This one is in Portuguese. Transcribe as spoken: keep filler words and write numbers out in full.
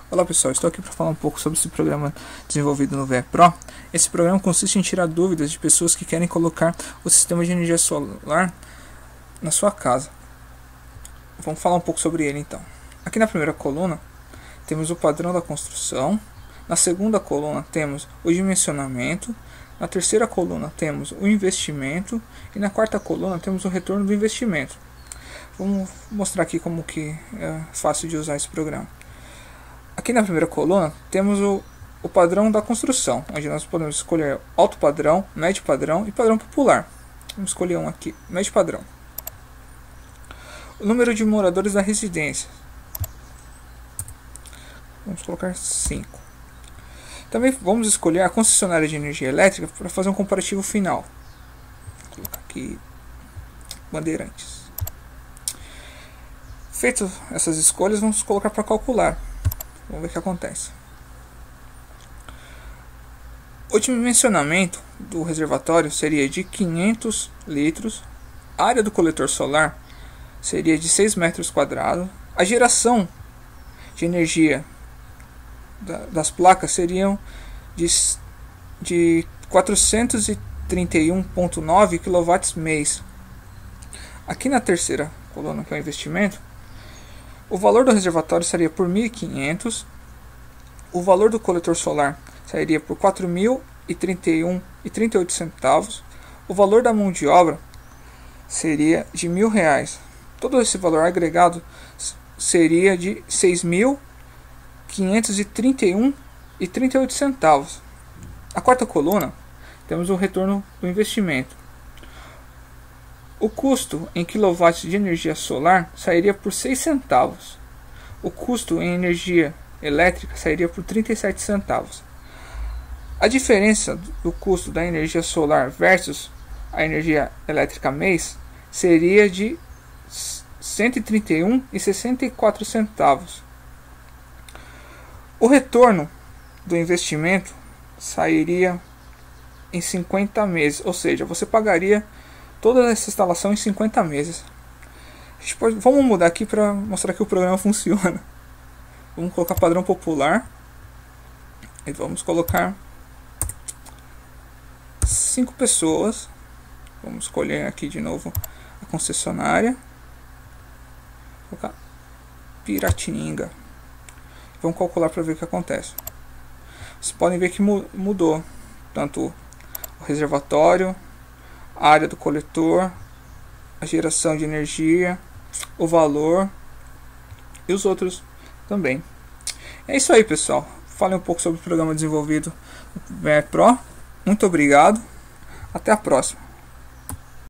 Olá pessoal, estou aqui para falar um pouco sobre esse programa desenvolvido no V E Pro. Esse programa consiste em tirar dúvidas de pessoas que querem colocar o sistema de energia solar na sua casa. Vamos falar um pouco sobre ele então. Aqui na primeira coluna temos o padrão da construção, na segunda coluna temos o dimensionamento, na terceira coluna temos o investimento e na quarta coluna temos o retorno do investimento. Vamos mostrar aqui como que é fácil de usar esse programa. Aqui na primeira coluna temos o, o padrão da construção, onde nós podemos escolher alto padrão, médio padrão e padrão popular. Vamos escolher um aqui, médio padrão. O número de moradores da residência. Vamos colocar cinco. Também vamos escolher a concessionária de energia elétrica para fazer um comparativo final. Vou colocar aqui Bandeirantes. Feito essas escolhas, vamos colocar para calcular. Vamos ver o que acontece. O dimensionamento do reservatório seria de quinhentos litros. A área do coletor solar seria de seis metros quadrados. A geração de energia da, das placas seriam de, de quatrocentos e trinta e um vírgula nove quilowatts mês. Aqui na terceira coluna, que é o investimento, o valor do reservatório seria por mil e quinhentos, o valor do coletor solar sairia por quatro mil e trinta e um reais e trinta e oito centavos, o valor da mão de obra seria de mil reais. Todo esse valor agregado seria de seis mil quinhentos e trinta e um reais e trinta e oito centavos. A quarta coluna temos o retorno do investimento. O custo em quilowatts de energia solar sairia por seis centavos. O custo em energia elétrica sairia por trinta e sete centavos. A diferença do custo da energia solar versus a energia elétrica mês seria de cento e trinta e um reais e sessenta e quatro centavos. O retorno do investimento sairia em cinquenta meses, ou seja, você pagaria toda essa instalação em cinquenta meses. A gente pode, vamos mudar aqui para mostrar que o programa funciona. Vamos colocar padrão popular e vamos colocar cinco pessoas. Vamos escolher aqui de novo a concessionária. Vou colocar Piratininga. Vamos calcular para ver o que acontece. Vocês podem ver que mudou tanto o reservatório, a área do coletor, a geração de energia, o valor e os outros também. É isso aí, pessoal. Falei um pouco sobre o programa desenvolvido no V E Pro. Muito obrigado. Até a próxima.